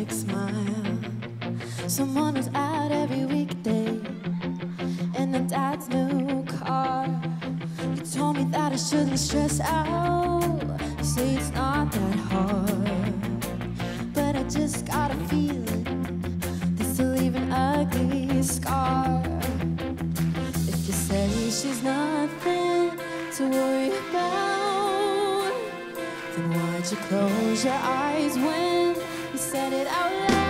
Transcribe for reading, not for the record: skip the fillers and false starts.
fake smile. Someone who's out every weekday in a dad's new car. You told me that I shouldn't stress out. You say it's not that hard, but I just got a feeling this will leave an ugly scar. If you say she's nothing to worry about, then why'd you close your eyes when you said it out loud?